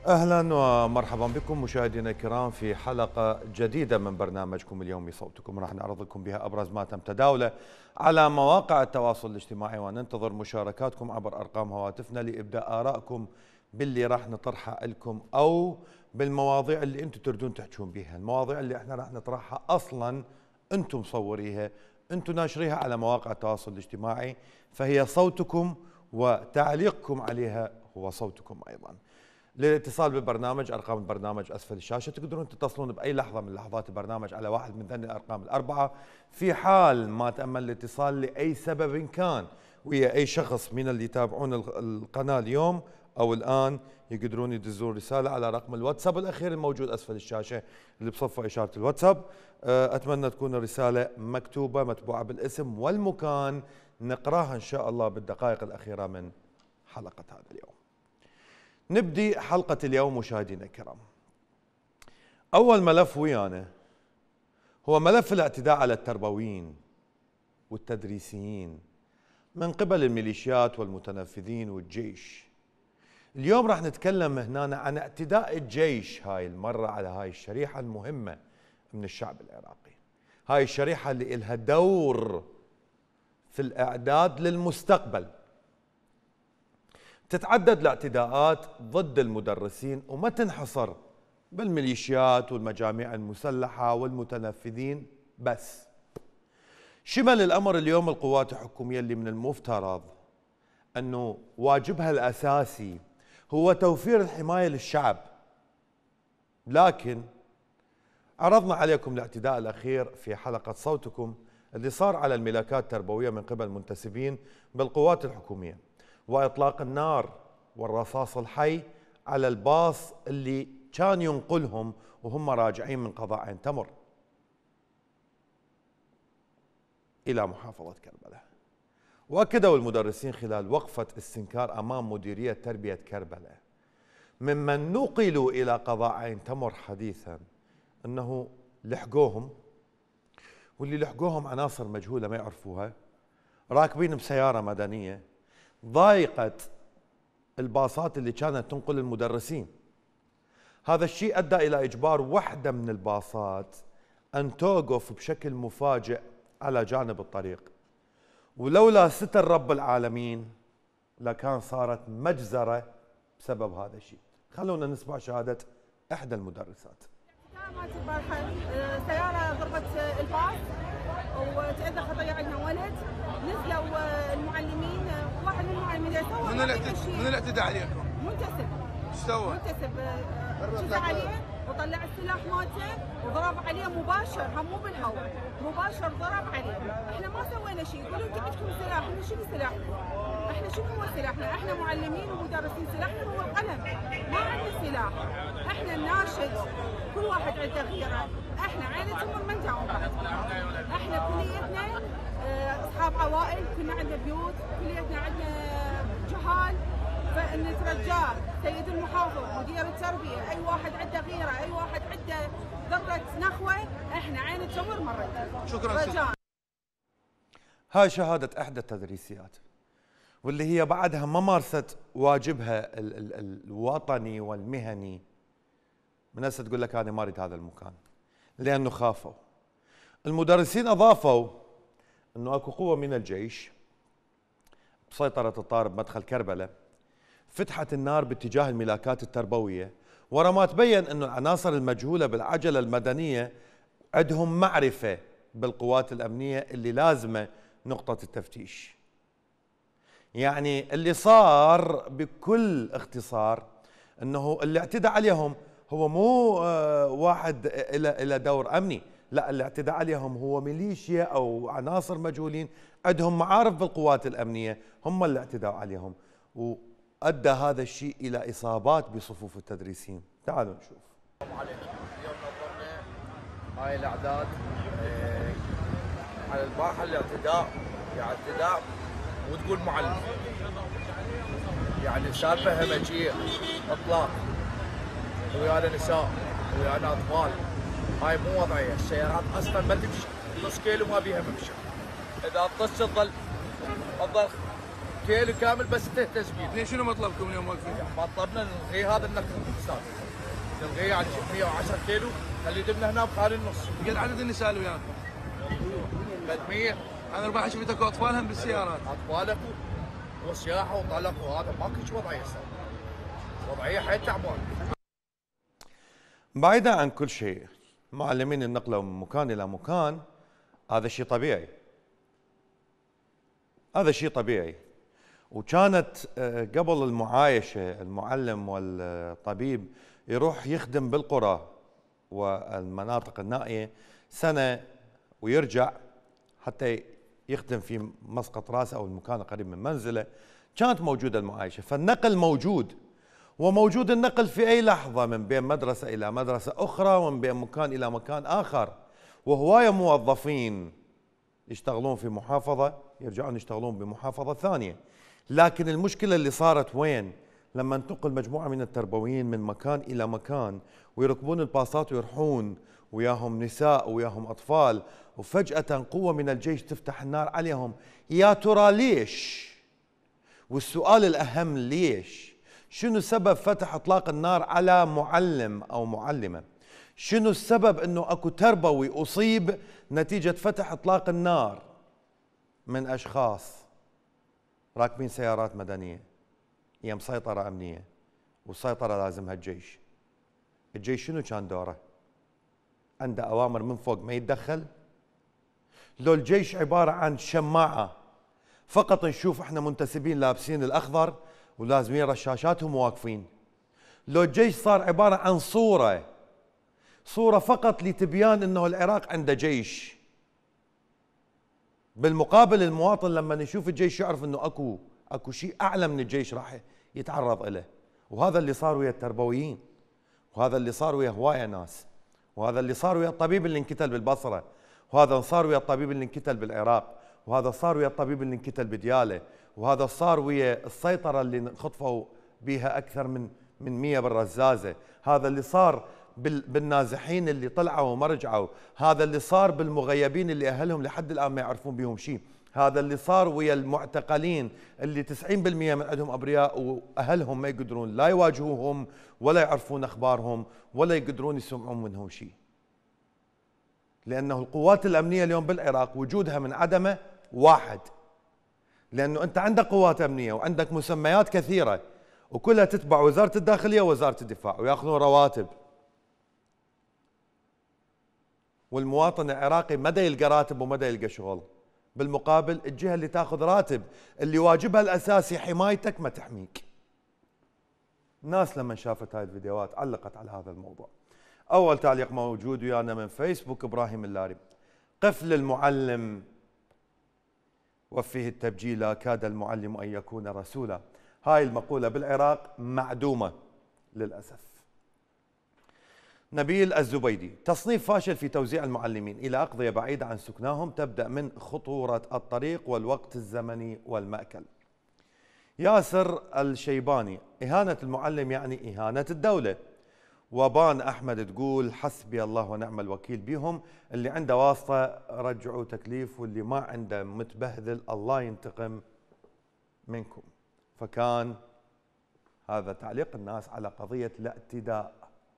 أهلا ومرحبا بكم مشاهدينا الكرام في حلقة جديدة من برنامجكم اليومي صوتكم. راح نعرض لكم بها أبرز ما تم تداوله على مواقع التواصل الاجتماعي، وننتظر مشاركاتكم عبر أرقام هواتفنا لإبداء آرائكم باللي راح نطرحها لكم أو بالمواضيع اللي أنتم تردون تحكون بها. المواضيع اللي احنا راح نطرحها أصلا أنتم مصوريها، أنتم ناشريها على مواقع التواصل الاجتماعي، فهي صوتكم وتعليقكم عليها هو صوتكم أيضا. للاتصال بالبرنامج أرقام البرنامج أسفل الشاشة، تقدرون تتصلون بأي لحظة من لحظات البرنامج على واحد من ذني الأرقام الأربعة. في حال ما تأمل الاتصال لأي سبب كان ويا أي شخص من اللي يتابعون القناة اليوم أو الآن، يقدرون يدزون رسالة على رقم الواتساب الأخير الموجود أسفل الشاشة اللي بصفه إشارة الواتساب. أتمنى تكون الرسالة مكتوبة متبوعة بالاسم والمكان، نقراها إن شاء الله بالدقائق الأخيرة من حلقة هذا اليوم. نبدي حلقة اليوم مشاهدينا الكرام. أول ملف ويانا هو ملف الاعتداء على التربويين والتدريسيين من قبل الميليشيات والمتنفذين والجيش. اليوم راح نتكلم هنا عن اعتداء الجيش هاي المرة على هاي الشريحة المهمة من الشعب العراقي، هاي الشريحة اللي إلها دور في الإعداد للمستقبل. تتعدد الاعتداءات ضد المدرسين وما تنحصر بالميليشيات والمجاميع المسلحة والمتنفذين بس. شمل الأمر اليوم القوات الحكومية اللي من المفترض أنه واجبها الأساسي هو توفير الحماية للشعب، لكن عرضنا عليكم الاعتداء الأخير في حلقة صوتكم اللي صار على الملاكات التربوية من قبل منتسبين بالقوات الحكومية، وإطلاق النار والرصاص الحي على الباص اللي كان ينقلهم وهم راجعين من قضاء عين تمر إلى محافظة كربلاء. وأكدوا المدرسين خلال وقفة استنكار أمام مديرية تربية كربلاء ممن نقلوا إلى قضاء عين تمر حديثا أنه لحقوهم، واللي لحقوهم عناصر مجهولة ما يعرفوها، راكبين بسيارة مدنية ضايقت الباصات اللي كانت تنقل المدرسين. هذا الشيء أدى إلى إجبار واحدة من الباصات أن توقف بشكل مفاجئ على جانب الطريق، ولولا ستر رب العالمين لكان صارت مجزرة بسبب هذا الشيء. خلونا نسمع شهادة إحدى المدرسات. مالت البارحة سيارة ضربت الباص وتأذى خطية، عندنا ولد نزلوا المعلمين، واحد من المعلمين يسوي من الاعتداء عليكم؟ منتسب. ايش سوى؟ منتسب شد عليه وطلع السلاح مالته وضرب عليه مباشر، هم مو بالهواء، مباشر ضرب عليه. احنا ما سوينا شيء، يقولوا انتم عندكم سلاح، احنا شنو سلاحنا؟ احنا شنو هو سلاحنا؟ احنا معلمين ومدرسين، سلاحنا هو القلم، ما عندنا سلاح. احنا الناشد كل واحد عنده غيره، احنا عيلة تمر ما نداوم بعض. احنا كليتنا اصحاب عوائل، كنا عندنا بيوت، كليتنا عندنا جهال، فنترجاه سيد المحافظ، مدير التربيه، اي واحد عنده غيره، اي واحد عنده ذره نخوه، احنا عين تمر مرينا. شكرا رجاء. هاي شهادة إحدى التدريسيات، واللي هي بعدها ما مارست واجبها الوطني والمهني. من هسه تقول لك أنا ما أريد هذا المكان لأنه خافوا. المدرسين أضافوا أنه أكو قوة من الجيش بسيطرة الطار بمدخل كربلاء فتحت النار باتجاه الملاكات التربوية، ورا ما تبين أنه العناصر المجهولة بالعجلة المدنية عندهم معرفة بالقوات الأمنية اللي لازمة نقطة التفتيش. يعني اللي صار بكل اختصار أنه اللي اعتدى عليهم هو مو واحد إلى دور أمني، لا، اللي اعتدى عليهم هو ميليشيا أو عناصر مجهولين عندهم معارف بالقوات الأمنية، هم اللي اعتدوا عليهم، وأدى هذا الشيء إلى إصابات بصفوف التدريسين. تعالوا نشوف. اليوم نظرنا هاي الأعداد على البارحة الاعتداء، يعني اعتداء وتقول معلم، يعني سالفة همجية إطلاق، ويانا نساء ويانا أطفال. هاي مو وضعية، السيارات أصلا ما تمشي نص كيلو ما بيها ممشى، إذا الطش تظل كيلو كامل بس تهتز بيه. ليش شنو مطلبكم اليوم واقفين؟ مطلبنا نلغي هذا النقل استاذ. نلغيه يعني 110 كيلو خلي يدبنا هنا بخالي النص. قد عدد النساء اللي وياكم؟ قد 100. انا البارحه شفت اكو اطفالهم بالسيارات. اطفال وسياحه وطلق وهذا ماكو شيء وضعيه استاذ. وضعيه حيل تعبان. بعيدا عن كل شيء، معلمين النقله من مكان الى مكان هذا شيء طبيعي. هذا شيء طبيعي. وكانت قبل المعايشه المعلم والطبيب يروح يخدم بالقرى والمناطق النائيه سنه ويرجع حتى يخدم في مسقط راسه او المكان القريب من منزله. كانت موجوده المعايشه، فالنقل موجود، وموجود النقل في اي لحظه من بين مدرسه الى مدرسه اخرى ومن بين مكان الى مكان اخر. وهوايه موظفين يشتغلون في محافظه يرجعون يشتغلون بمحافظه ثانيه. لكن المشكله اللي صارت وين؟ لما انتقل مجموعه من التربويين من مكان الى مكان ويركبون الباصات ويروحون وياهم نساء وياهم اطفال، وفجاه قوه من الجيش تفتح النار عليهم. يا ترى ليش؟ والسؤال الاهم ليش؟ شنو سبب فتح اطلاق النار على معلم او معلمه؟ شنو السبب انه اكو تربوي اصيب نتيجه فتح اطلاق النار من اشخاص راكبين سيارات مدنيه؟ هي مسيطره امنيه، والسيطره لازمها الجيش. الجيش شنو كان دوره؟ عنده اوامر من فوق ما يتدخل؟ لو الجيش عباره عن شماعه فقط نشوف احنا منتسبين لابسين الاخضر ولازمين رشاشاتهم واقفين. لو الجيش صار عباره عن صوره فقط لتبيان انه العراق عنده جيش، بالمقابل المواطن لما يشوف الجيش يعرف انه اكو شيء اعلى من الجيش راح يتعرض له. وهذا اللي صار ويا التربويين، وهذا اللي صار ويا هوايه ناس، وهذا اللي صار ويا الطبيب اللي انقتل بالبصره، وهذا صار ويا الطبيب اللي انقتل بالعراق، وهذا صار ويا الطبيب اللي انقتل بدياله، وهذا صار ويا السيطره اللي خطفوا بها اكثر من 100 بالرزازه، هذا اللي صار بالنازحين اللي طلعوا وما رجعوا، هذا اللي صار بالمغيبين اللي اهلهم لحد الان ما يعرفون بهم شيء، هذا اللي صار ويا المعتقلين اللي 90% من عندهم ابرياء واهلهم ما يقدرون لا يواجهوهم ولا يعرفون اخبارهم ولا يقدرون يسمعون منهم شيء. لانه القوات الامنيه اليوم بالعراق وجودها من عدمه واحد، لانه انت عندك قوات امنيه وعندك مسميات كثيره وكلها تتبع وزاره الداخليه ووزاره الدفاع وياخذون رواتب، والمواطن العراقي مدى يلقى راتب ومدى يلقى شغل. بالمقابل الجهه اللي تاخذ راتب اللي واجبها الاساسي حمايتك ما تحميك. الناس لما شافت هاي الفيديوهات علقت على هذا الموضوع. اول تعليق موجود ويانا من فيسبوك ابراهيم اللاري: قفل المعلم وفيه التبجيل كاد المعلم ان يكون رسولا. هاي المقوله بالعراق معدومه للاسف. نبيل الزبيدي: تصنيف فاشل في توزيع المعلمين إلى أقضية بعيدة عن سكناهم تبدأ من خطورة الطريق والوقت الزمني والمأكل. ياسر الشيباني: إهانة المعلم يعني إهانة الدولة. وبان أحمد تقول: حسبي الله ونعم الوكيل بهم، اللي عنده واسطة رجعوا تكليف، واللي ما عنده متبهذل الله ينتقم منكم. فكان هذا تعليق الناس على قضية الاعتداء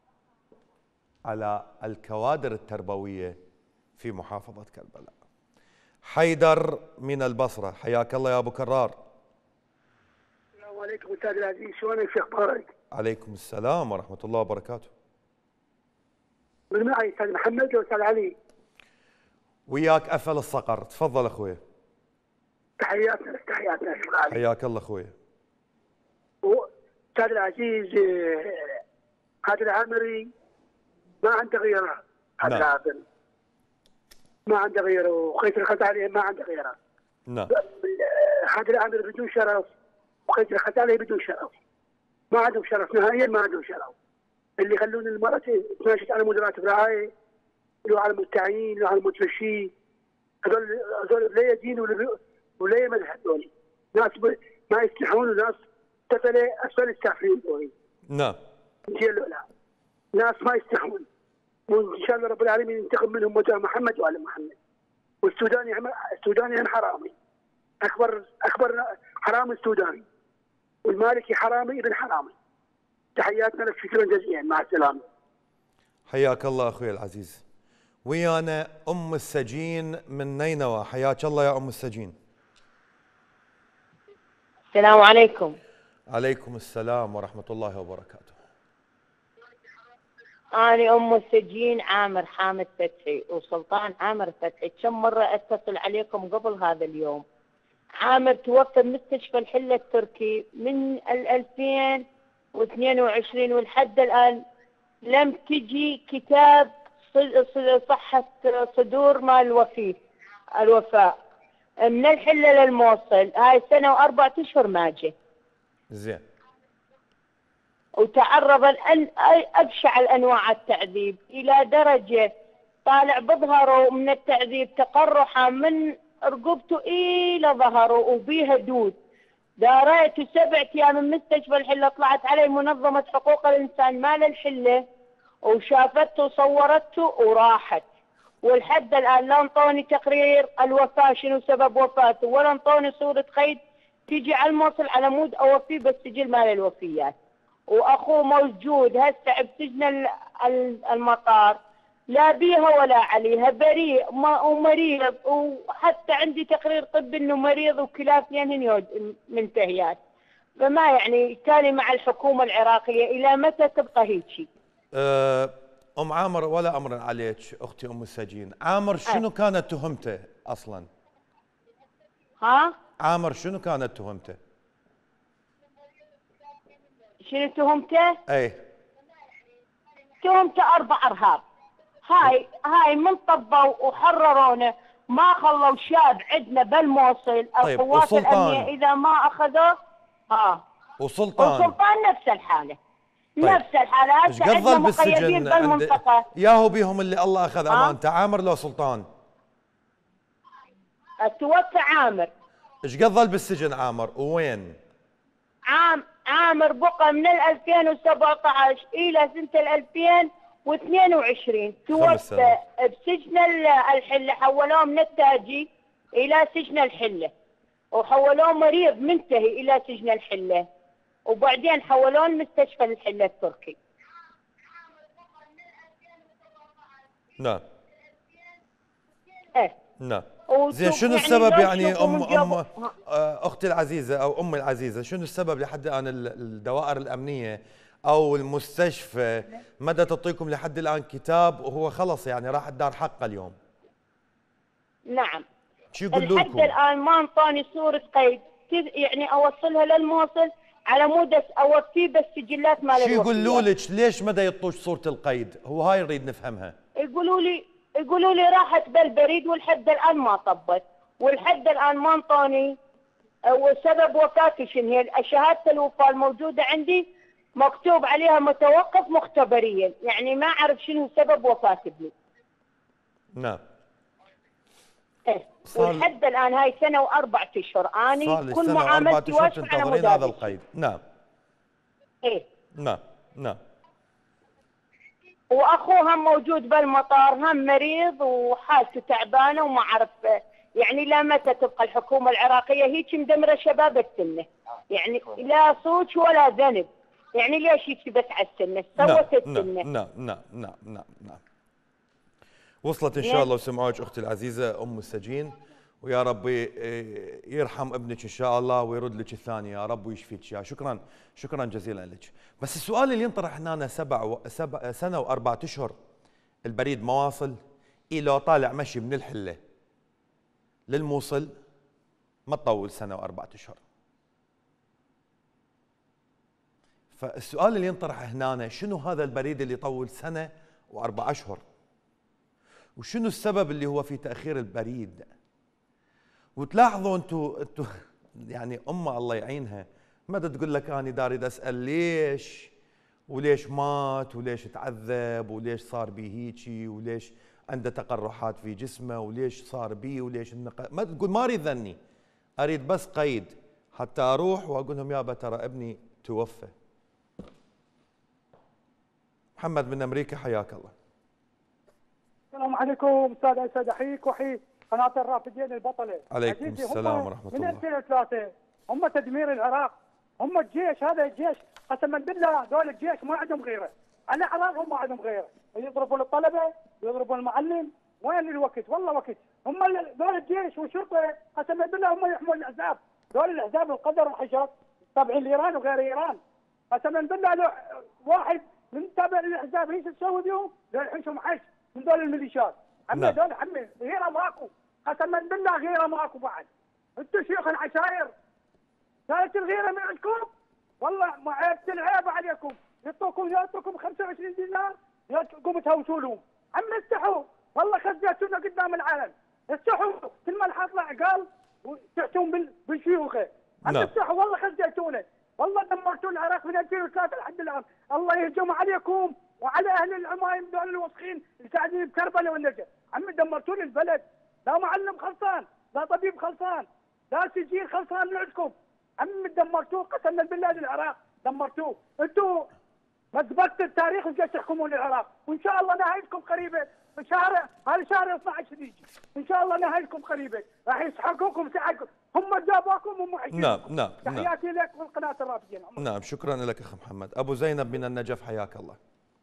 على الكوادر التربوية في محافظة كربلاء. حيدر من البصرة: حياك الله يا أبو كرار. السلام عليكم أستاذ العزيز، شلونك؟ شو أخبارك؟ عليكم السلام ورحمة الله وبركاته. من معي أستاذ محمد وأستاذ علي. وياك أفل الصقر، تفضل أخوي. تحياتنا أستاذ علي. حياك الله أخوي. أستاذ العزيز، هذا العامري ما عنده غيره، هذا العامري ما عنده غيره، وخيط الخزعلي ما عنده غيره. نعم. هذا العامري بدون شرف وخيط الخزعلي بدون شرف، ما عندهم شرف نهائيا، ما عندهم شرف. اللي يخلون المرأة تماشي على مديرات رعاية، لو على التعيين، لو على المتفشي، هذول لا يدين ولا مذهب، دول ناس ما يستحون، وناس أسفل السافلين دول. نعم. لا، ناس ما يستحون، وإن شاء الله رب العالمين ينتقم منهم وجه محمد وآل محمد. والسوداني هم حرامي، أكبر حرامي السوداني، والمالكي حرامي ابن حرامي. تحياتنا لك، شكرا جزيلا، مع السلامه. حياك الله اخوي العزيز. ويانا ام السجين من نينوى، حياك الله يا ام السجين. السلام عليكم. عليكم السلام ورحمه الله وبركاته. أنا أم السجين عامر حامد فتحي وسلطان عامر فتحي. كم مرة أتصل عليكم قبل هذا اليوم. عامر توفى بمستشفى الحلة التركي من 2022 ولحد الآن لم تجي كتاب صحة صدور مال الوفاء من الحلة للموصل. هاي سنة و4 أشهر ما جه. زين. وتعرض أبشع الأنواع التعذيب إلى درجة طالع بظهره من التعذيب تقرحا من رقبته إلى ظهره وبيها دود. داريته 7 أيام من مستشفى الحلة. طلعت علي منظمة حقوق الإنسان مال الحلة وشافته وصورته وراحت. والحد الآن لا انطوني تقرير الوفاة شنو سبب وفاته، ولا انطوني صورة قيد تيجي على الموصل على مود أوفيه بالسجل مال الوفيات. واخوه موجود هسه بسجن المطار، لا بيها ولا عليها، بريء ومريض، وحتى عندي تقرير طبي انه مريض وكلافيين منتهيات. فما يعني تالي مع الحكومه العراقيه الى متى تبقى هيجي؟ ام عامر ولا امر عليك اختي ام السجين، عامر شنو كانت تهمته اصلا؟ ها؟ عامر شنو كانت تهمته؟ شنو تهمته؟ اي تهمته 4 ارهاب. هاي من طبوا وحررونا ما خلوا شاب عندنا بالموصل. طيب القوات الامنيه اذا ما اخذوه وسلطان نفس الحاله. طيب. نفس الحاله. ايش قد ظل بالسجن بالمنطقه؟ ياهو بيهم اللي الله اخذ امانته، عامر لو سلطان؟ توفى عامر. ايش قد ظل بالسجن عامر ووين؟ عامر بقى من 2017 الى سنه 2022. توفى بسجن الحله. حولوه من التاجي الى سجن الحله، وحولوه مريض منتهي الى سجن الحله، وبعدين حولوه لمستشفى الحله التركي. نعم. نعم. زين شنو السبب يعني ام اختي العزيزه او امي العزيزه، شنو السبب لحد الان الدوائر الامنيه او المستشفى مدى تعطيكم لحد الان كتاب وهو خلص يعني راح الدار حقه اليوم؟ نعم. شو يقولوا لكم؟ لحد الان ما انطوني صوره قيد يعني اوصلها للموصل على مود اوفيه بالسجلات مال الوفيات. شو يقولوا لك؟ ليش ما يعطوش صوره القيد؟ هو هاي نريد نفهمها. يقولوا لي راحت بالبريد والحد الان ما طبت، والحد الان ما انطوني وسبب وفاته شنو هي. شهاده الوفاه الموجوده عندي مكتوب عليها متوقف مختبريا، يعني ما اعرف شنو سبب وفاه ابني. نعم. والحد الان هاي سنه و4 اشهر اني كل معاملتي واقفه على مود هذا القيد. نعم. نعم. واخوه هم موجود بالمطار، هم مريض وحالته تعبانه وما اعرف يعني لا متى تبقى الحكومه العراقيه هيك مدمره شباب السنه، يعني لا صوت ولا ذنب، يعني ليش هيك بس على السنه سوت السنه. نعم. وصلت ان شاء الله وسمعوك اختي العزيزه ام السجين، ويا ربي يرحم ابنك ان شاء الله ويرد لك الثاني يا رب ويشفيك يا. شكرا جزيلا لك. بس السؤال اللي ينطرح هنا 7 سنه و4 اشهر البريد مواصل لو طالع مشي من الحله للموصل ما تطول سنه و4 اشهر. فالسؤال اللي ينطرح هنا شنو هذا البريد اللي يطول سنه و4 اشهر؟ وشنو السبب اللي هو في تاخير البريد؟ وتلاحظوا انتم يعني امه الله يعينها ما تقول لك انا داري اسال ليش وليش مات وليش تعذب وليش صار بيه هيجي وليش عنده تقرحات في جسمه وليش صار بيه وليش ما تقول ما اريد ذني، اريد بس قيد حتى اروح واقول لهم يابا ترى ابني توفى. محمد من امريكا حياك الله. السلام عليكم استاذ اسد، احييك واحيي قناه الرافدين البطله. عليكم السلام ورحمه الله. من 2003 هم تدمير العراق، هم الجيش، هذا الجيش قسما بالله دول الجيش ما عندهم غيره، على اعراضهم ما عندهم غيره، يضربون الطلبه، يضربون المعلم، وين الوقت؟ والله وقت، هم دول الجيش والشرطه قسما بالله هم يحمون الاحزاب، دول الاحزاب القدر والحشرات تابعين لايران وغير ايران، قسما بالله لو واحد من تابع للاحزاب ايش تسوي بيهم؟ دول يحشهم حش من دول الميليشيات، عمي دول عمي غيره ماكو، قسما بالله غيره ماكو بعد، انتم شيوخ العشائر كانت الغيره من عندكم؟ والله ما عيب العيب عليكم، يعطوكم 25 دينار تقوموا تهوسوا لهم، عمي استحوا، والله خزيتونا قدام العالم، استحوا كل ما الحاط عقال وتحتون بالشيوخه، عمي استحوا والله خزيتونا، والله دمرتوا العراق من 2003 لحد الان، الله يهجم عليكم وعلى اهل العمايم دول الوسخين اللي قاعدين بكربلاء والنجف، عمي دمرتوا لي البلد، لا معلم خلصان، لا طبيب خلصان، لا سجين خلصان من عندكم، عمي دمرتوه قسما بالله للعراق، دمرتوه، انتم مسبقت التاريخ وجاي تحكمون العراق، وان شاء الله نهايتكم قريبه، هذا شهر 12 يجي، ان شاء الله نهايتكم قريبه، راح يسحقوكم سحقكم، هم جابوكم هم حكيمكم. نعم. تحياتي لك والقناه الرافدين. نعم شكرا لك اخ محمد. ابو زينب من النجف حياك الله.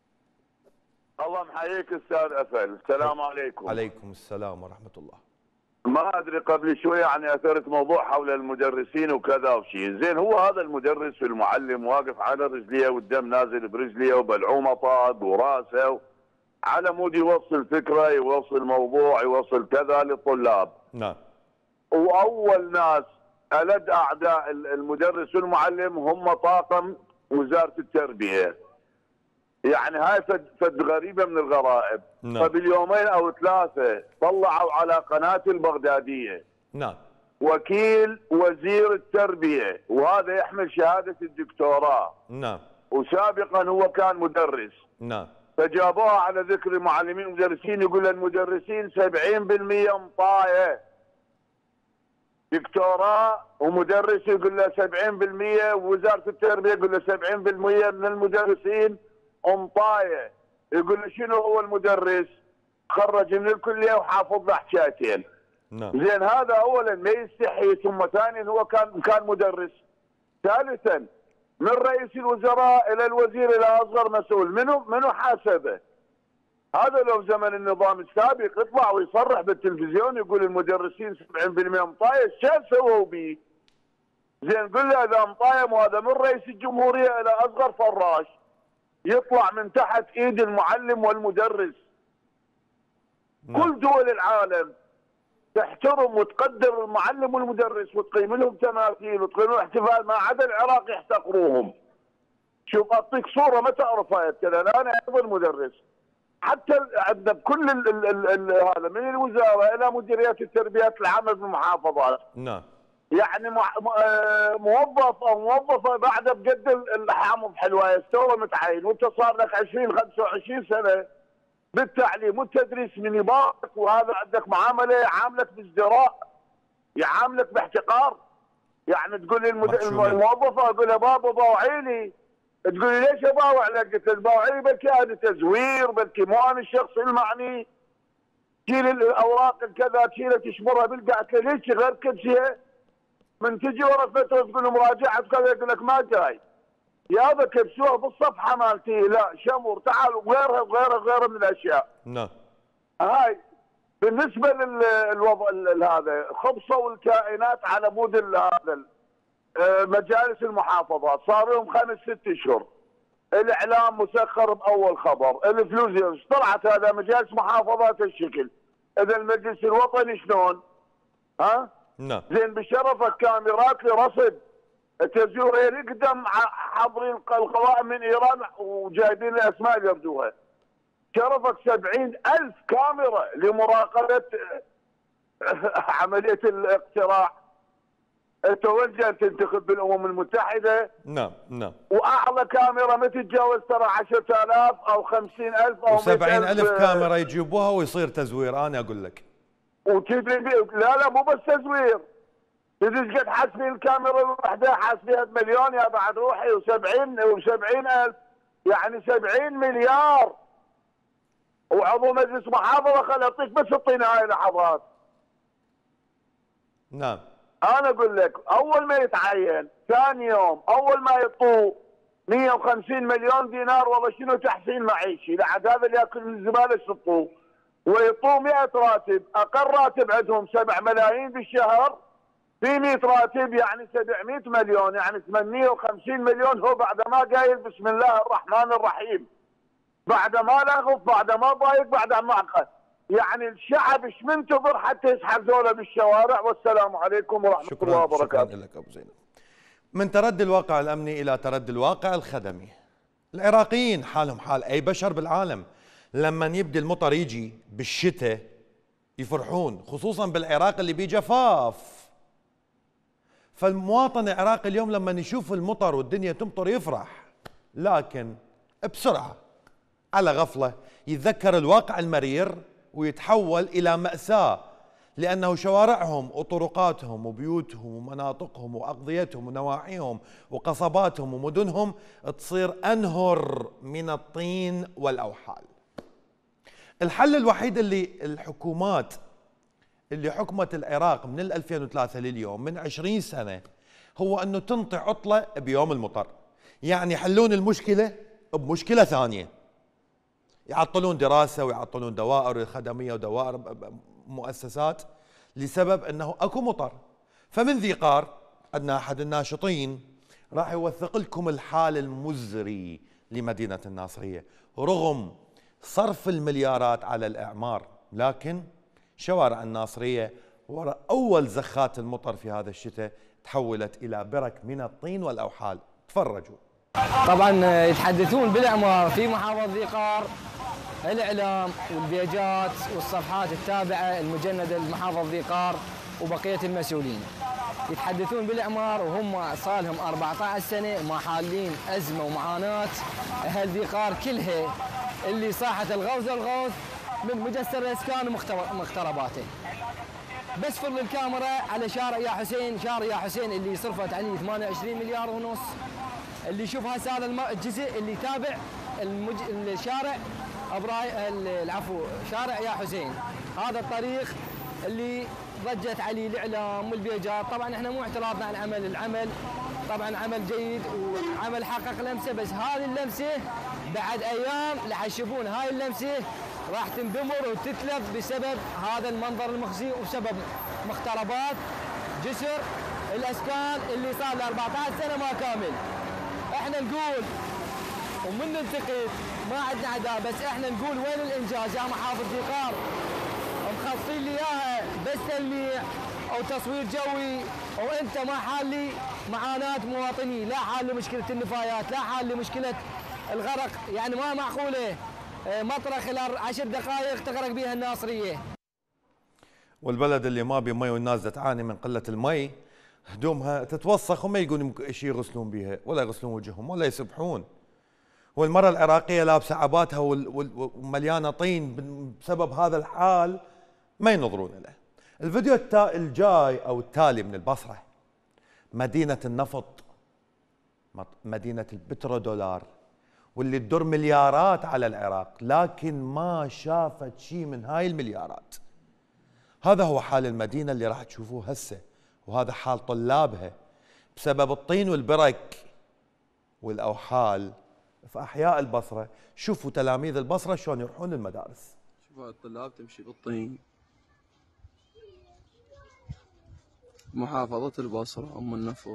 الله محييك استاذ افل، السلام عليكم. عليكم السلام ورحمه الله. ما ادري قبل شوي يعني اثرت موضوع حول المدرسين وكذا وشيء، زين هو هذا المدرس والمعلم واقف على رجليه والدم نازل برجليه وبلعومه طاد وراسه على مود يوصل فكره، يوصل موضوع، يوصل كذا للطلاب. نعم. واول ناس الد اعداء المدرس والمعلم هم طاقم وزاره التربيه. يعني هاي فد غريبه من الغرائب. نعم. قبل يومين او ثلاثه طلعوا على قناه البغداديه. نعم. وكيل وزير التربيه وهذا يحمل شهاده الدكتوراه. نعم. وسابقا هو كان مدرس. نعم. فجابوها على ذكر المعلمين والمدرسين، يقول المدرسين 70% مطايه. دكتوراه ومدرس يقول له 70%، ووزاره التربيه يقول له 70% من المدرسين مطايه. يقول له شنو هو المدرس؟ خرج من الكليه وحافظ له حكايتين. نعم. زين هذا اولا ما يستحي، ثم ثانيا هو كان مدرس. ثالثا من رئيس الوزراء الى الوزير الى اصغر مسؤول منو حاسبه؟ هذا لو زمن النظام السابق يطلع ويصرح بالتلفزيون يقول المدرسين 70% مطايه، شو سووا به؟ زين قل له اذا مطايم وهذا من رئيس الجمهوريه الى اصغر فراش يطلع من تحت ايد المعلم والمدرس. كل دول العالم تحترم وتقدر المعلم والمدرس وتقيم لهم تماثيل وتقيم لهم احتفال، ما عدا العراق يحتقروهم. شوف اعطيك صوره ما تعرفها كذا، انا ايضا مدرس، حتى عندنا بكل هذا من الوزاره الى مديريات التربيات العامه بالمحافظات. نعم. يعني موظف او موظفه بعده بقد الحامض حلوه استوى متعين، وانت صار لك 20 25 سنه بالتعليم والتدريس من يبارك، وهذا عندك معامله يعاملك بازدراء، يعاملك باحتقار. يعني تقول لي الموظفه اقول لها بابا باوعي لي، تقول لي ليش اباوع لك؟ قلت لها باوعي لي بلكي هذا تزوير، بلكي مو انا الشخص المعني، تشيل الاوراق الكذا تشيلها تشمرها بالقاع. قلت لها ليش غير كل شيء؟ من تجي ورا فتره تقول له مراجعه كذا يقول لك ما جاي. يابا كبسوها بالصفحه مالتي، لا شمر تعال وغيرها وغيرها وغيرها من الاشياء. نعم. هاي بالنسبه للوضع هذا خبصوا الكائنات على مود هذا مجالس المحافظات، صار لهم 5-6 اشهر. الاعلام مسخر باول خبر، الفلوس طلعت هذا مجالس محافظات الشكل. اذا المجلس الوطني شلون؟ ها؟ نعم. زين بشرفك كاميرات لرصد التزوير يقدم حاضرين القوائم من ايران وجايبين الاسماء اللي يردوها. شرفك 70,000 كاميرا لمراقبه عمليه الاقتراع. انت وين جاي تنتخب بالامم المتحده؟ نعم. نعم. واعلى كاميرا ما تتجاوز ترى 10,000 او 50,000 او 70,000 كاميرا يجيبوها ويصير تزوير. انا اقول لك لا مو بس تزوير، تدري قد حاسبين الكاميرا الواحده؟ حاسبينها بمليون يا بعد روحي، و70,000 يعني 70 مليار. وعضو مجلس محافظه خل اعطيك بس الطين هاي لحظات. نعم. انا اقول لك اول ما يتعين ثاني يوم اول ما يطوه 150 مليون دينار، والله شنو تحسين معيشي، لعد هذا اللي ياكل من الزباله يصطوه، ويطوه 100 راتب، اقل راتب عندهم 7 ملايين بالشهر، في 100 راتب يعني 700 مليون، يعني 850 مليون. هو بعد ما قايل بسم الله الرحمن الرحيم، بعد ما لغط، بعد ما ضايق، بعد ما عقد، يعني الشعب ايش منتظر حتى يسحب ذولا بالشوارع؟ والسلام عليكم ورحمه الله وبركاته. شكرا لك ابو زينب. من تردي الواقع الامني الى تردي الواقع الخدمي. العراقيين حالهم حال اي بشر بالعالم، لما يبدي المطر يجي بالشتاء يفرحون، خصوصا بالعراق اللي بيه جفاف. فالمواطن العراقي اليوم لما يشوف المطر والدنيا تمطر يفرح، لكن بسرعه على غفله يتذكر الواقع المرير ويتحول الى مأساة، لأنه شوارعهم وطرقاتهم وبيوتهم ومناطقهم وأقضيتهم ونواحيهم وقصباتهم ومدنهم تصير أنهر من الطين والأوحال. الحل الوحيد اللي الحكومات اللي حكمت العراق من 2003 لليوم من 20 سنة هو أنه تنطي عطلة بيوم المطر، يعني يحلون المشكلة بمشكلة ثانية، يعطلون دراسة ويعطلون دوائر خدمية ودوائر مؤسسات لسبب أنه أكو مطر. فمن ذي قار عندنا أحد الناشطين راح يوثق لكم الحال المزري لمدينة الناصرية رغم صرف المليارات على الإعمار، لكن شوارع الناصرية وراء أول زخات المطر في هذا الشتاء تحولت إلى برك من الطين والأوحال. تفرجوا. طبعا يتحدثون بالإعمار في محافظة ذي قار، الإعلام والبيجات والصفحات التابعة المجندة لمحافظة ذي قار وبقية المسؤولين يتحدثون بالإعمار، وهم صار لهم 14 سنة ما حالين أزمة ومعاناة أهل ذي قار كلها، اللي صاحت الغوث والغوث من مجسر الإسكان ومقترباته. بس فر الكاميرا على شارع يا حسين، شارع يا حسين اللي صرفت عليه 28 مليار ونص، اللي يشوف هذا الجزء اللي تابع الشارع العفو شارع يا حسين، هذا الطريق اللي ضجت عليه الاعلام والبيجات. طبعا احنا مو اعتراضنا عن العمل طبعا عمل جيد وعمل حقق لمسه، بس هذه اللمسه بعد ايام راح تشوفون هاي اللمسه راح تندمر وتتلف بسبب هذا المنظر المخزي وبسبب مقتربات جسر الاسكان اللي صار له 14 سنه ما كامل. احنا نقول ومن ننتقد ما عندنا عداء، بس احنا نقول وين الانجاز يا محافظ ذي قار؟ مخصصين لي اياها بس تلميع او تصوير جوي، وانت ما حال لي معاناه مواطني، لا حال لي مشكله النفايات، لا حال لي مشكله الغرق، يعني ما معقوله مطره خلال 10 دقائق تغرق بها الناصريه. والبلد اللي ما بيه مي والناس تعاني من قله المي، هدومها تتوسخ وما يلقون شيء يغسلون بها ولا يغسلون وجههم ولا يسبحون. والمرأة العراقية لابسة عباتها ومليانة طين بسبب هذا الحال ما ينظرون له. الفيديو الجاي أو التالي من البصرة، مدينة النفط، مدينة البترودولار، واللي تدر مليارات على العراق لكن ما شافت شيء من هاي المليارات. هذا هو حال المدينة اللي راح تشوفوه هسه، وهذا حال طلابها بسبب الطين والبرك والأوحال في أحياء البصرة. شوفوا تلاميذ البصرة شلون يروحون المدارس. شوفوا الطلاب تمشي بالطين. محافظة البصرة أم النفط.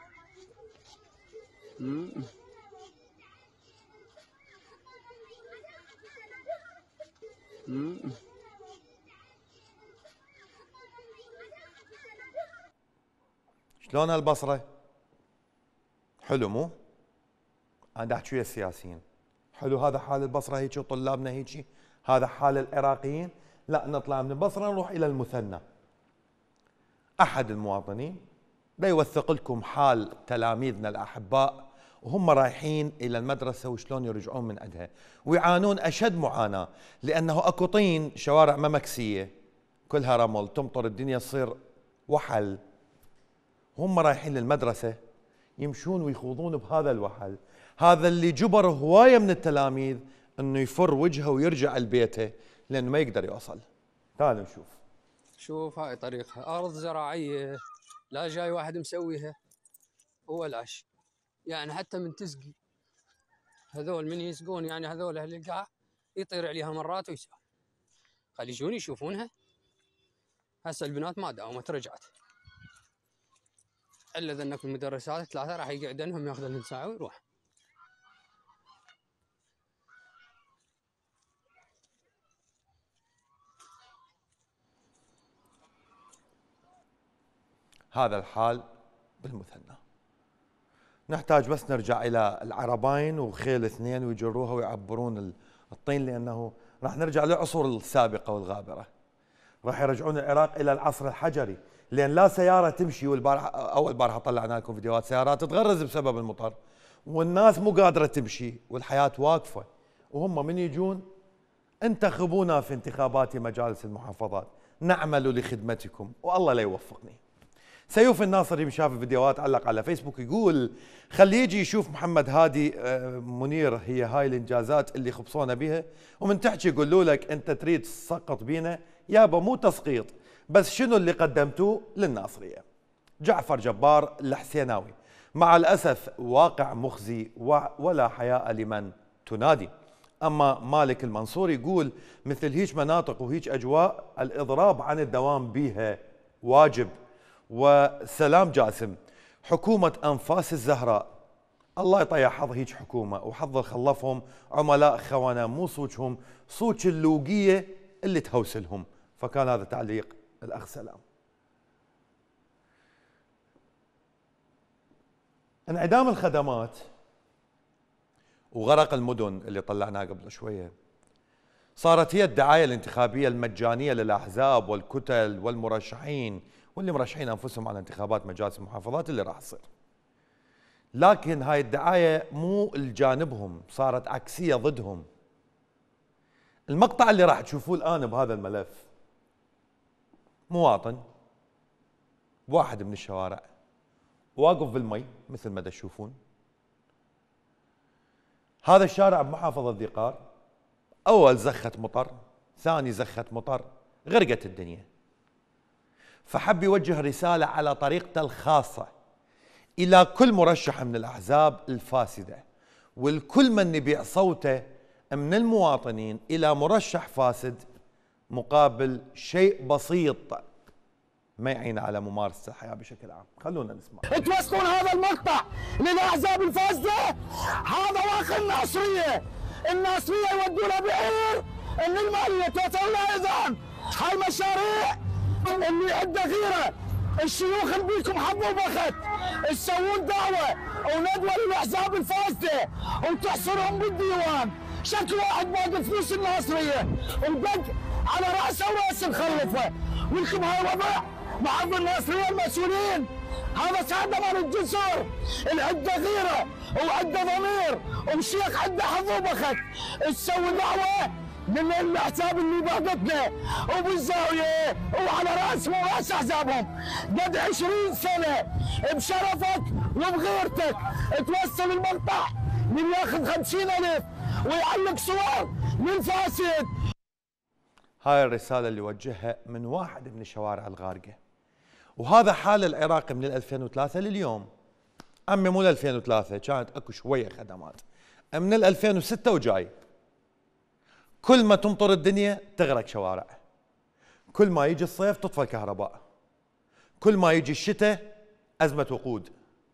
شلون هالبصرة؟ حلو مو؟ أنا أحكي ويا السياسيين، حلو هذا حال البصرة هيك وطلابنا هيك، هذا حال العراقيين؟ لا، نطلع من البصرة نروح إلى المثنى. أحد المواطنين دا يوثق لكم حال تلاميذنا الأحباء وهم رايحين إلى المدرسة وشلون يرجعون من عندها، ويعانون أشد معاناة لأنه أكو طين، شوارع ما مكسية كلها رمل، تمطر الدنيا تصير وحل، هم رايحين للمدرسة يمشون ويخوضون بهذا الوحل. هذا اللي جبر هواية من التلاميذ أنه يفر وجهه ويرجع لبيته لأنه ما يقدر يوصل. تعالوا نشوف. شوف هاي طريقها، أرض زراعية لا جاي واحد مسويها هو العش، يعني حتى من تسقي هذول من يسقون، يعني هذول اهل القاع يطير عليها مرات ويساوي. خلي يجون يشوفونها. هسه البنات ما داومت رجعت، الا اذا انك المدرسات 3 راح يقعدنهم ياخذ لهم ساعه ويروح. هذا الحال بالمثنى. نحتاج بس نرجع إلى العربين وخيل 2 ويجروها ويعبرون الطين، لأنه راح نرجع للعصور السابقة والغابرة. راح يرجعون العراق إلى العصر الحجري، لأن لا سيارة تمشي. أول بارحة طلعنا لكم فيديوهات سيارات تتغرز بسبب المطر، والناس مو قادرة تمشي والحياة واقفة. وهم من يجون: انتخبونا في انتخابات مجالس المحافظات نعمل لخدمتكم والله لا يوفقني. سيوف الناصري شاف الفيديوهات علق على فيسبوك يقول: خلي يجي يشوف محمد هادي منير، هي هاي الانجازات اللي خبصونا بها، ومن تحكي يقولوا لك انت تريد تسقط بينا. يابا مو تسقيط، بس شنو اللي قدمتوه للناصريه؟ جعفر جبار الحسيناوي: مع الاسف واقع مخزي ولا حياء لمن تنادي. اما مالك المنصور يقول: مثل هيج مناطق وهيج اجواء الاضراب عن الدوام بيها واجب. وسلام جاسم: حكومة أنفاس الزهراء الله يطيح حظ هيج حكومة، وحظ خلفهم عملاء خونة مو صوتهم، صوت اللوقية اللي تهوسلهم. فكان هذا تعليق الأخ سلام. انعدام الخدمات وغرق المدن اللي طلعناه قبل شوية صارت هي الدعاية الانتخابية المجانية للأحزاب والكتل والمرشحين واللي مرشحين أنفسهم على انتخابات مجالس المحافظات اللي راح تصير. لكن هاي الدعاية مو لجانبهم، صارت عكسية ضدهم. المقطع اللي راح تشوفوه الآن بهذا الملف مواطن واحد من الشوارع واقف بالمي مثل ما تشوفون. هذا الشارع بمحافظة ذي قار، أول زخة مطر، ثاني زخة مطر، غرقت الدنيا. فحب يوجه رسالة على طريقته الخاصة إلى كل مرشح من الأحزاب الفاسدة، والكل من يبيع صوته من المواطنين إلى مرشح فاسد مقابل شيء بسيط ما يعين على ممارسة الحياة بشكل عام. خلونا نسمع. توثقون هذا المقطع للأحزاب الفاسدة، هذا واقع الناصرية. الناصرية يودونا بعير ان المالية توصل لها اذان. هاي مشاريع اللي عنده غيره، الشيوخ اللي بيكم حظوا بخت تسوون دعوة وندوة للأحزاب الفاسدة وتحصرهم بالديوان. شكل واحد باقي فلوس الناصرية وبق على رأسه ورأس الخلفة، ولكم هاي وضع بعض الناصرية المسؤولين. هذا سادة مال الجسر اللي عنده غيره وعنده ضمير وشيخ عنده حظ وبخت تسوي دعوة من الاحزاب اللي باقتنا وبالزاويه وعلى راسهم وراس احزابهم. قد 20 سنه بشرفك وبغيرتك توصل المقطع من ياخذ 50,000 ويعلق صور من فاسد. هاي الرساله اللي وجهها من واحد من الشوارع الغارقه، وهذا حال العراق من 2003 لليوم. عمي مو 2003 كانت اكو شويه خدمات، من 2006 وجاي كل ما تمطر الدنيا تغرق شوارع، كل ما يجي الصيف تطفى الكهرباء، كل ما يجي الشتاء أزمة وقود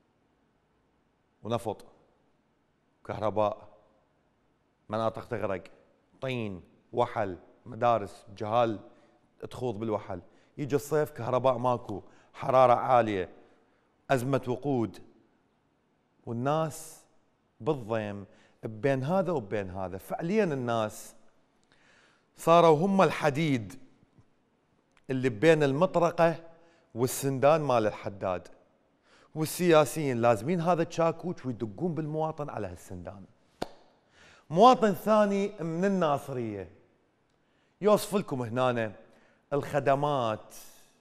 ونفط كهرباء، مناطق تغرق، طين، وحل، مدارس، جهال تخوض بالوحل. يجي الصيف كهرباء ماكو، حرارة عالية، أزمة وقود، والناس بالضيم بين هذا وبين هذا. فعليا الناس صاروا هم الحديد اللي بين المطرقة والسندان مال الحداد، والسياسيين لازمين هذا الشاكوش ويدقون بالمواطن على هالسندان. مواطن ثاني من الناصرية يوصف لكم هنا الخدمات،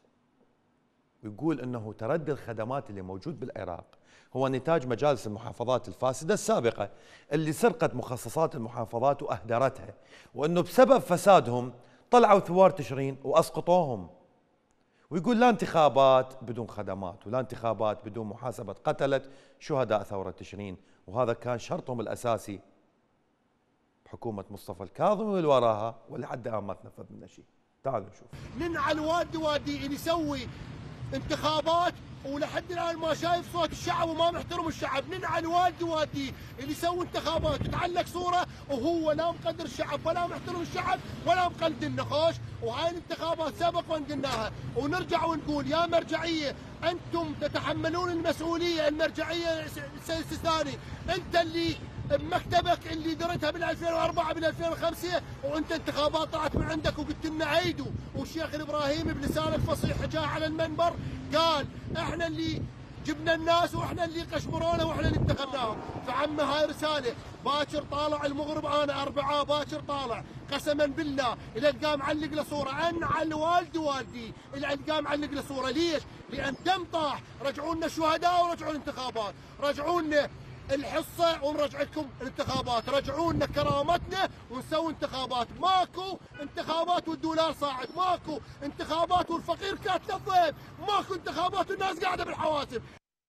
ويقول انه تردي الخدمات اللي موجود بالعراق هو نتاج مجالس المحافظات الفاسدة السابقة اللي سرقت مخصصات المحافظات وأهدرتها، وأنه بسبب فسادهم طلعوا ثوار تشرين وأسقطوهم. ويقول لا انتخابات بدون خدمات ولا انتخابات بدون محاسبة قتلة شهداء ثورة تشرين، وهذا كان شرطهم الأساسي بحكومة مصطفى الكاظمي واللي وراها واللي حتى الآن ما تنفذ منه شيء. تعالوا نشوف. ننعل وادي اللي يسوي انتخابات ولحد الان ما شايف صوت الشعب وما محترم الشعب، ننعل وادي اللي يسوي انتخابات وتعلق صوره وهو لا مقدر الشعب ولا محترم الشعب ولا مقلد النخوش. وهاي الانتخابات سبق وان قلناها ونرجع ونقول يا مرجعيه انتم تتحملون المسؤوليه. المرجعيه السيستاني انت اللي بمكتبك اللي درتها بال 2004 بال 2005 وانت انتخابات طلعت من عندك وقلت لنا عيدوا، والشيخ الابراهيم بلسان الفصيح جاء على المنبر قال احنا اللي جبنا الناس واحنا اللي قشمرونا واحنا اللي انتخبناهم. فعمه هاي رساله، باكر طالع المغرب انا 4 باكر طالع قسما بالله الى القى معلق له صوره انعل والدي الى القى معلق له صوره. ليش؟ لان دم طاح. رجعوا لنا الشهداء ورجعوا الانتخابات، رجعوا لنا الحصه ونرجع لكم الانتخابات، رجعوا لنا كرامتنا ونسوي انتخابات. ماكو انتخابات والدولار صاعد، ماكو انتخابات والفقير كاتله الضيف، ماكو انتخابات والناس قاعده بالحواسب.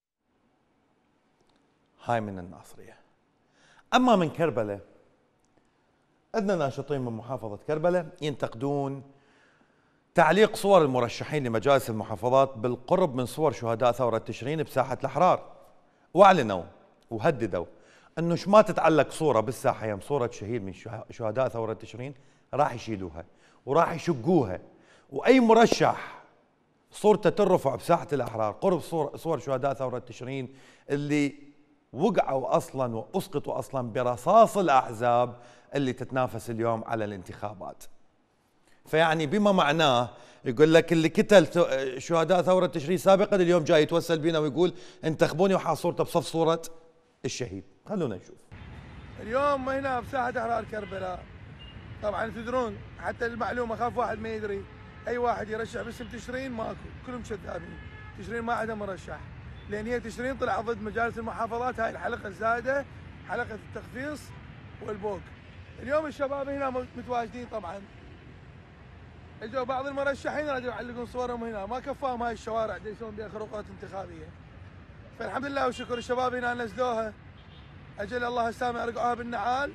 هاي من الناصريه. اما من كربلاء عندنا ناشطين من محافظه كربلاء ينتقدون تعليق صور المرشحين لمجالس المحافظات بالقرب من صور شهداء ثوره تشرين بساحه الاحرار، واعلنوا وهددوا انه ما تتعلق صوره بالساحه يم صوره شهيد من شهداء ثوره تشرين راح يشيلوها وراح يشقوها، واي مرشح صورته ترفع بساحه الاحرار قرب صور شهداء ثوره تشرين اللي وقعوا اصلا واسقطوا اصلا برصاص الاحزاب اللي تتنافس اليوم على الانتخابات. فيعني بما معناه يقول لك اللي قتل شهداء ثوره تشرين سابقا اليوم جاي يتوسل بينا ويقول انتخبوني وحاط صورته بصف صوره الشهيد. خلونا نشوف. اليوم هنا بساحه احرار كربلاء طبعا تدرون حتى المعلومه خاف واحد ما يدري، اي واحد يرشح باسم تشرين ماكو، كلهم كذابين. تشرين ما عندها مرشح، لان هي تشرين طلع ضد مجالس المحافظات. هاي الحلقه الزايده حلقه التخفيص والبوق. اليوم الشباب هنا متواجدين طبعا، اجوا بعض المرشحين رادوا يعلقون صورهم هنا، ما كفاهم هاي الشوارع يسوون بها خروقات انتخابيه. فالحمد لله والشكر الشباب هنا نزلوها، اجل الله السامع رقعوها بالنعال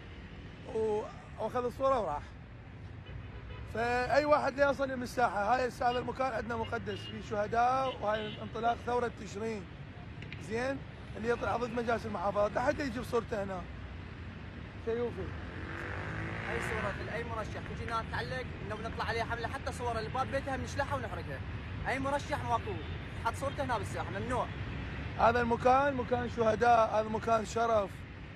واخذ الصوره وراح. فاي واحد يصل من الساحه، هاي هذا المكان عندنا مقدس فيه شهداء، وهاي انطلاق ثوره تشرين زين اللي يطلع ضد مجالس المحافظات، لا حد يجيب صورته هنا. سيوفي اي صوره لاي مرشح تجينا تعلق انه بنطلع عليها حمله، حتى صور اللي باب بيتها بنشلحها ونحرقها. اي مرشح ماكو حط صورته هنا بالساحه، ممنوع. هذا المكان مكان شهداء، هذا مكان شرف.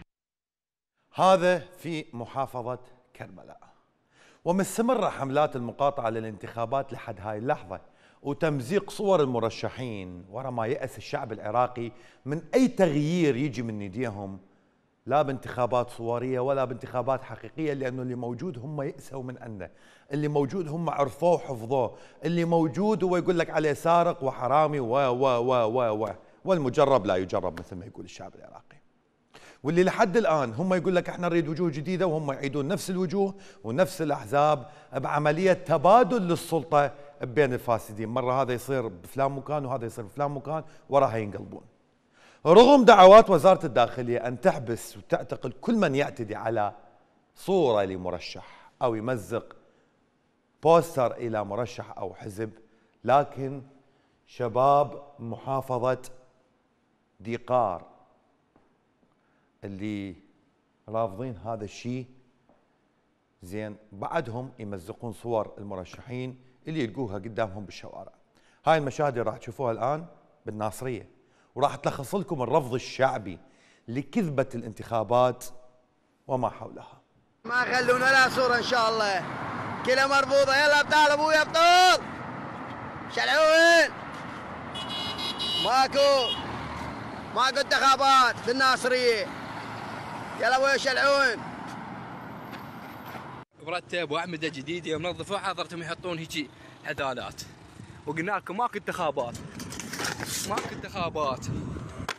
هذا في محافظة كربلاء. ومستمرة حملات المقاطعة للانتخابات لحد هاي اللحظة، وتمزيق صور المرشحين ورا ما يأس الشعب العراقي من أي تغيير يجي من يديهم، لا بانتخابات صورية ولا بانتخابات حقيقية، لأنه اللي موجود هم يأسوا من عنده، اللي موجود هم عرفوه وحفظوه، اللي موجود هو يقول لك عليه سارق وحرامي و والمجرب لا يجرب مثل ما يقول الشعب العراقي. واللي لحد الآن هم يقول لك احنا نريد وجوه جديدة، وهم يعيدون نفس الوجوه ونفس الأحزاب بعملية تبادل للسلطة بين الفاسدين، مرة هذا يصير بفلان مكان وهذا يصير بفلان مكان وراها ينقلبون. رغم دعوات وزارة الداخلية أن تحبس وتعتقل كل من يعتدي على صورة لمرشح أو يمزق بوستر إلى مرشح أو حزب، لكن شباب محافظة ديقار اللي رافضين هذا الشيء زين بعدهم يمزقون صور المرشحين اللي يلقوها قدامهم بالشوارع. هاي المشاهد اللي راح تشوفوها الآن بالناصرية، وراح تلخص لكم الرفض الشعبي لكذبة الانتخابات وما حولها. ما خلونا لا صورة إن شاء الله، كلها مرفوضة. يلا ابطال أبويا ابطال، شلعون. ماكو انتخابات بالناصرية، يلا ابويا شلعون. مرتب واعمده جديده يوم نظفوها حضرتهم يحطون هيجي عدالات، وقلنا لكم ماكو انتخابات، ماكو انتخابات،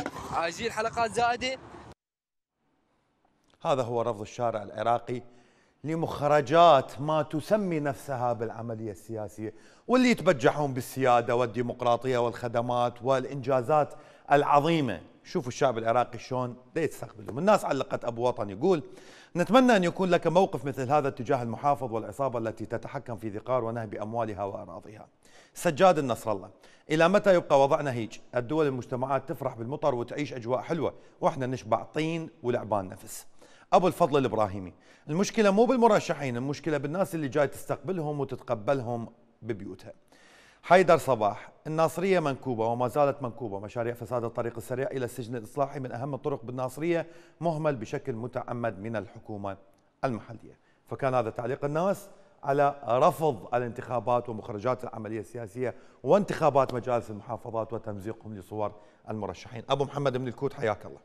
عايزين حلقات زائده. هذا هو رفض الشارع العراقي لمخرجات ما تسمي نفسها بالعملية السياسية، واللي يتبجحون بالسيادة والديمقراطية والخدمات والإنجازات العظيمة. شوفوا الشعب العراقي شلون دا يستقبلهم. الناس علقت أبو وطن يقول: نتمنى أن يكون لك موقف مثل هذا تجاه المحافظ والعصابة التي تتحكم في ذقار ونهب أموالها وأراضيها. سجاد النصر الله: إلى متى يبقى وضعنا هيج؟ الدول المجتمعات تفرح بالمطر وتعيش أجواء حلوة، وإحنا نشبع طين ولعبان نفس. أبو الفضل الإبراهيمي: المشكلة مو بالمرشحين، المشكلة بالناس اللي جاي تستقبلهم وتتقبلهم ببيوتها. حيدر صباح: الناصرية منكوبة وما زالت منكوبة، مشاريع فساد الطريق السريع إلى السجن الإصلاحي من أهم الطرق بالناصرية مهمل بشكل متعمد من الحكومة المحلية. فكان هذا تعليق الناس على رفض الانتخابات ومخرجات العملية السياسية وانتخابات مجالس المحافظات وتمزيقهم لصور المرشحين. أبو محمد من الكوت، حياك الله.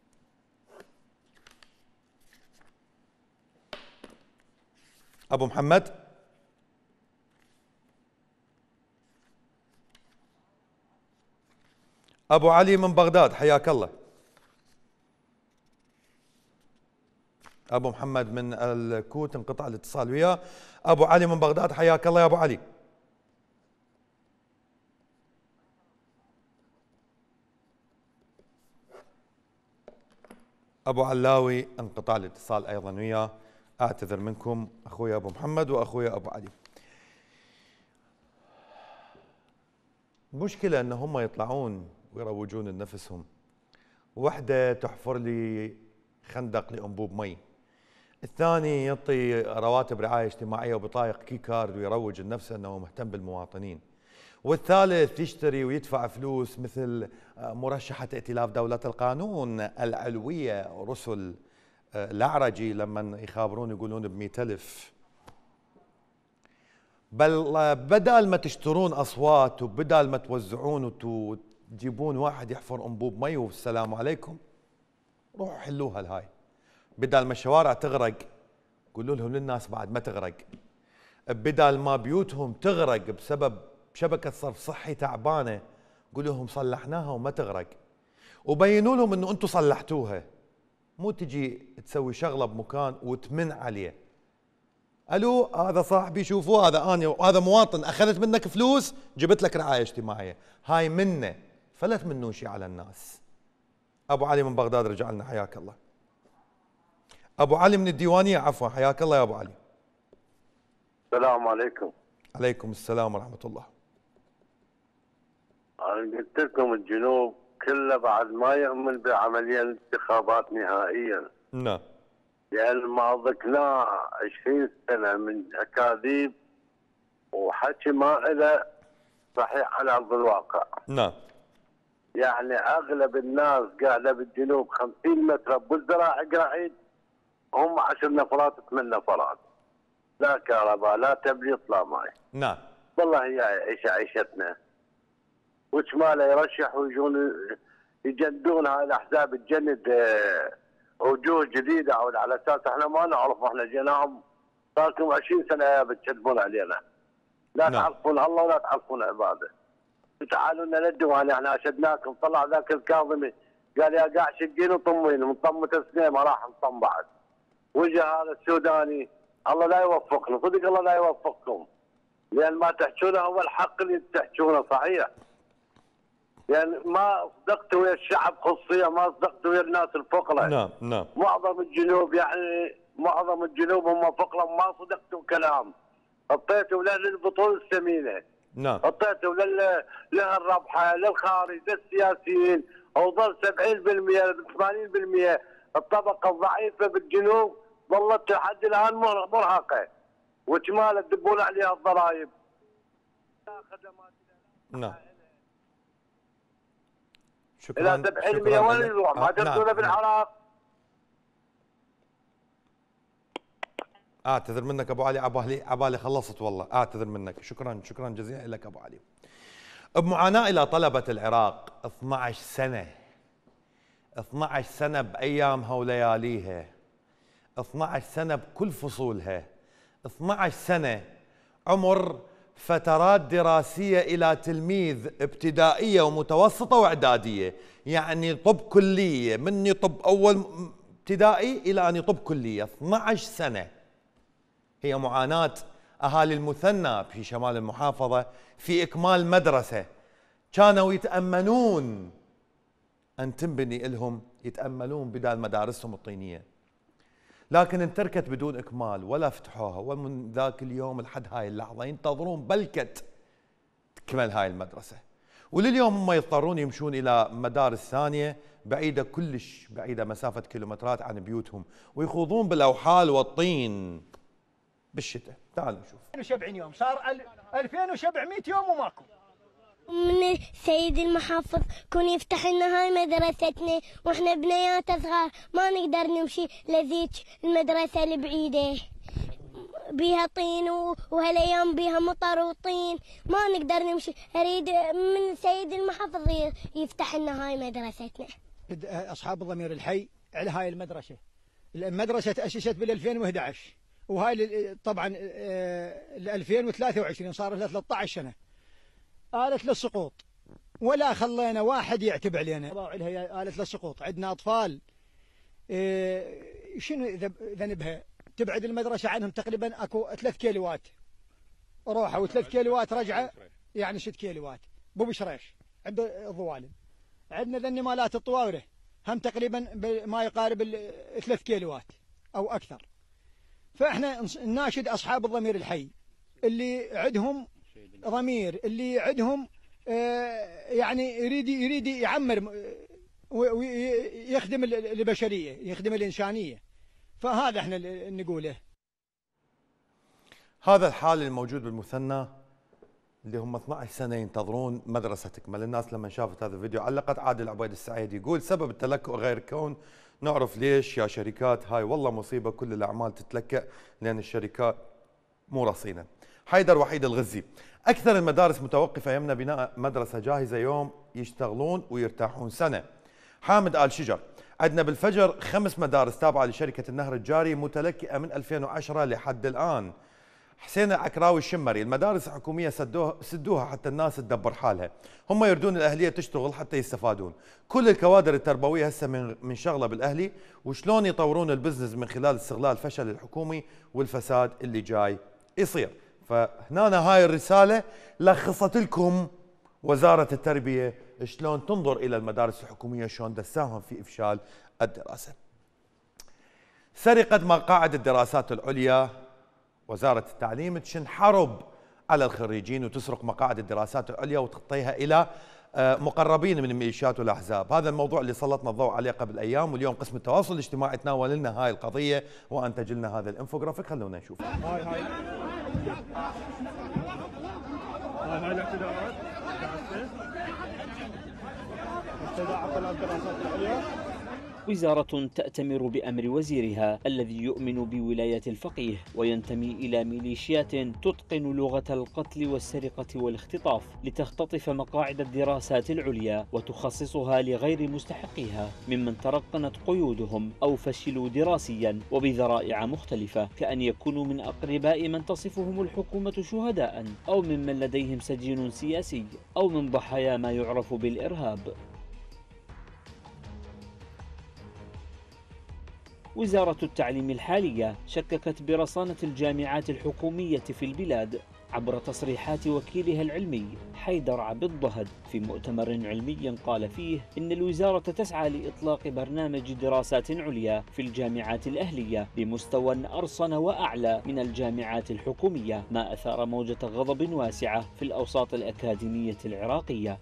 أبو محمد. أبو علي من بغداد، حياك الله. أبو محمد من الكوت انقطع الاتصال وياه. أبو علي من بغداد، حياك الله يا أبو علي. أبو علاوي انقطع الاتصال أيضا وياه. أعتذر منكم أخوي أبو محمد وأخوي أبو علي. المشكلة أن هم يطلعون ويروجون لنفسهم. وحدة تحفر لي خندق لأنبوب مي، الثاني يعطي رواتب رعاية اجتماعية وبطايق كيكارد ويروج لنفسه أنه مهتم بالمواطنين، والثالث يشتري ويدفع فلوس مثل مرشحة ائتلاف دولة القانون العلوية رسل الأعرجي لما يخابرون يقولون ب100,000. بل بدال ما تشترون أصوات وبدال ما توزعون وتجيبون واحد يحفر أنبوب مي والسلام عليكم، روحوا حلوها الهاي. بدال ما الشوارع تغرق قولوا لهم للناس بعد ما تغرق. بدال ما بيوتهم تغرق بسبب شبكة صرف صحي تعبانة قولوا لهم صلحناها وما تغرق، وبينوا لهم انه انتم صلحتوها. مو تجي تسوي شغله بمكان وتمن عليه. الو هذا صاحبي، شوفوا هذا اني وهذا مواطن اخذت منك فلوس جبت لك رعايه اجتماعيه، هاي منه، فلا تمنون شيء على الناس. ابو علي من بغداد رجع لنا، حياك الله. ابو علي من الديوانيه، عفوا، حياك الله يا ابو علي. السلام عليكم. عليكم السلام ورحمه الله. انا قلت لكم الجنوب كله بعد ما يؤمن بعمليه الانتخابات نهائيا. نعم. لان ما ضقناه 20 سنه من اكاذيب وحكي ما له صحيح على ارض الواقع. نعم. يعني اغلب الناس قاعده بالجنوب 50 متر بوزراء قاعد هم 10 نفرات 8 نفرات. لا كهرباء لا تبليط لا ماي. نعم. والله هي عيشتنا. وشماله يرشح ويجون يجندون هاي الاحزاب تجند وجوه جديده على اساس احنا ما نعرف، احنا جيناهم صار لكم 20 سنه بتشدون علينا. لا تعرفون الله ولا تعرفون عباده. تعالوا لنا للديوان احنا اشدناكم. طلع ذاك الكاظمي قال يا قاع شقين وطمين، مطمة سنين ما راح نطم بعد. وجا هذا السوداني الله لا يوفقنا، صدق الله لا يوفقكم. لان ما تحجونه هو الحق اللي تحجونه صحيح. يعني ما صدقتوا ويا الشعب خصوصيه، ما صدقتوا ويا الناس الفقراء. نعم نعم. معظم الجنوب يعني معظم الجنوب هم فقراء، ما صدقتوا كلام. اعطيتوا للبطوله الثمينه. نعم. اعطيتوا للربحه للخارج للسياسيين، وظل 70% 80% الطبقه الضعيفه بالجنوب ظلت لحد الان مرهقه. وشمال تدبون عليها الضرائب. نعم. شكرا. الى 70% وين يروح؟ ما تردونه بالعراق. اعتذر منك ابو علي، عبالي خلصت والله، اعتذر منك. شكرا شكرا جزيلا لك ابو علي. بمعاناه الى طلبه العراق 12 سنه 12 سنه بايامها ولياليها، 12 سنه بكل فصولها، 12 سنه عمر فترات دراسيه الى تلميذ ابتدائيه ومتوسطه واعداديه، يعني طب كليه، مني طب اول ابتدائي الى ان يطب كليه، 12 سنه هي معاناة أهالي المثنى في شمال المحافظة في إكمال مدرسة كانوا يتأملون أن تنبني لهم، يتأملون بدال مدارسهم الطينية، لكن انتركت بدون إكمال ولا فتحوها. ومن ذاك اليوم لحد هاي اللحظة ينتظرون بلكة تكمل هاي المدرسة، ولليوم هم يضطرون يمشون إلى مدارس ثانية بعيدة كلش، بعيدة مسافة كيلومترات عن بيوتهم، ويخوضون بالأوحال والطين بالشتاء. تعالوا نشوف. 70 يوم صار 2700 يوم وماكو. من السيد المحافظ كون يفتح لنا هاي مدرستنا واحنا بنيات صغار ما نقدر نمشي لذيك المدرسة البعيدة بيها طين وهالايام بيها مطر وطين ما نقدر نمشي. اريد من السيد المحافظ يفتح لنا هاي مدرستنا. اصحاب الضمير الحي على هاي المدرسة. المدرسة تأسست بال 2011 وهاي طبعا 2023 صار لها 13 سنة. آلت للسقوط ولا خلينا واحد يعتب علينا. هي آلت للسقوط. عندنا أطفال شنو ذنبها؟ تبعد المدرسة عنهم تقريبا اكو 3 كيلوات روحة و3 كيلوات رجعة، يعني 6 كيلوات. بوبشريش عند الضوالم. عندنا ذني مالات الطوارئ هم تقريبا ما يقارب 3 كيلوات أو أكثر. فإحنا نناشد أصحاب الضمير الحي اللي عندهم ضمير، اللي عندهم يعني يريد يعمر ويخدم البشرية، يخدم الإنسانية. فهذا احنا نقوله. هذا الحال الموجود بالمثنى اللي هم 12 سنة ينتظرون مدرسة تكمل. الناس لما شافت هذا الفيديو علقت. عادل عبيد السعيد يقول سبب التلكؤ غير كون نعرف ليش يا شركات، هاي والله مصيبة، كل الأعمال تتلكأ لأن الشركات مو رصينة. حيدر وحيد الغزي أكثر المدارس متوقفة يمنى بناء مدرسة جاهزة يوم يشتغلون ويرتاحون سنة. حامد آل شجر عندنا بالفجر 5 مدارس تابعة لشركة النهر الجاري متلكئة من 2010 لحد الآن. حسين العكراوي الشمري المدارس الحكومية سدوها حتى الناس تدبر حالها، هم يردون الأهلية تشتغل حتى يستفادون. كل الكوادر التربوية هسه من شغلة بالأهلي وشلون يطورون البزنس من خلال استغلال فشل الحكومي والفساد اللي جاي يصير. فهنا هاي الرسالة لخصت لكم وزارة التربية شلون تنظر إلى المدارس الحكومية، شلون تساهم في إفشال الدراسة. سرقة مقاعد الدراسات العليا، وزارة التعليم تنحرب على الخريجين وتسرق مقاعد الدراسات العليا وتعطيها إلى مقربين من الميليشيات والأحزاب. هذا الموضوع اللي سلطنا الضوء عليه قبل أيام، واليوم قسم التواصل الاجتماعي تناول لنا هاي القضية وأنتج لنا هذا الانفوجرافيك. خلونا نشوف. هاي الاعتداءات استدعاء الدراسات العليا. وزارة تأتمر بأمر وزيرها الذي يؤمن بولاية الفقيه وينتمي إلى ميليشيات تتقن لغة القتل والسرقة والاختطاف لتختطف مقاعد الدراسات العليا وتخصصها لغير مستحقيها ممن ترقنت قيودهم أو فشلوا دراسيا وبذرائع مختلفة، كأن يكونوا من أقرباء من تصفهم الحكومة شهداء أو ممن لديهم سجين سياسي أو من ضحايا ما يعرف بالإرهاب. وزارة التعليم الحالية شككت برصانة الجامعات الحكومية في البلاد عبر تصريحات وكيلها العلمي حيدر عبد ضهد في مؤتمر علمي قال فيه إن الوزارة تسعى لإطلاق برنامج دراسات عليا في الجامعات الأهلية بمستوى أرصن وأعلى من الجامعات الحكومية، ما أثار موجة غضب واسعة في الأوساط الأكاديمية العراقية.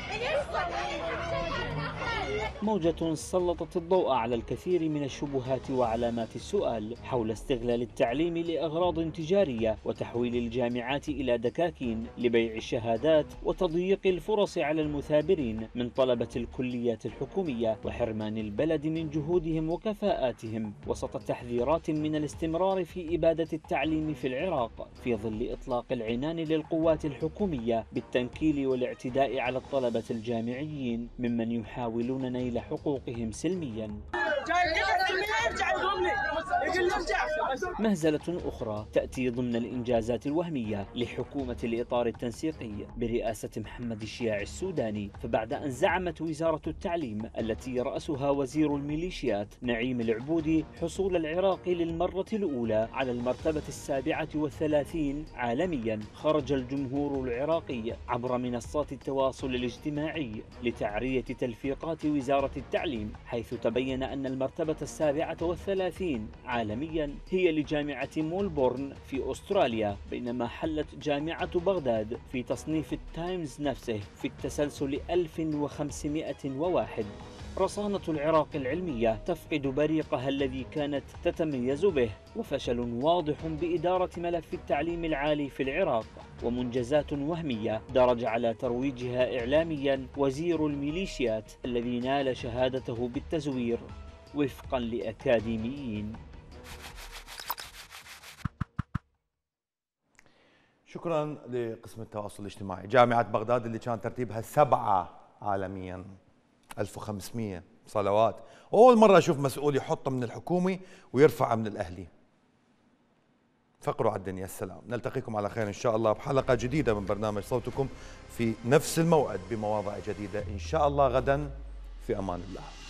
موجة سلطت الضوء على الكثير من الشبهات وعلامات السؤال حول استغلال التعليم لأغراض تجارية وتحويل الجامعات إلى دكاكين لبيع الشهادات وتضييق الفرص على المثابرين من طلبة الكليات الحكومية وحرمان البلد من جهودهم وكفاءاتهم وسط تحذيرات من الاستمرار في إبادة التعليم في العراق في ظل إطلاق العنان للقوات الحكومية بالتنكيل والاعتداء على الطلبة الجامعيين ممن يحاولون نيل حقوقهم سلميا. مهزلة أخرى تأتي ضمن الإنجازات الوهمية لحكومة الإطار التنسيقي برئاسة محمد الشياع السوداني، فبعد أن زعمت وزارة التعليم التي يرأسها وزير الميليشيات نعيم العبودي حصول العراق للمرة الأولى على المرتبة 37 عالميا، خرج الجمهور العراقي عبر منصات التواصل الاجتماعي لتعرية تلفيقات وزارة التعليم، حيث تبين أن المرتبة 37 عالميا هي لجامعة مولبورن في أستراليا، بينما حلت جامعة بغداد في تصنيف التايمز نفسه في التسلسل 1501. رصانة العراق العلمية تفقد بريقها الذي كانت تتميز به، وفشل واضح بإدارة ملف التعليم العالي في العراق، ومنجزات وهمية درج على ترويجها إعلاميا وزير الميليشيات الذي نال شهادته بالتزوير وفقا لأكاديميين. شكرا لقسم التواصل الاجتماعي. جامعة بغداد اللي كان ترتيبها 7 عالميا، 1500 صلوات، أول مرة أشوف مسؤول يحطه من الحكومي ويرفعه من الأهلي. فقروا على الدنيا. السلام، نلتقيكم على خير إن شاء الله بحلقة جديدة من برنامج صوتكم في نفس الموعد بمواضيع جديدة إن شاء الله غدا. في أمان الله.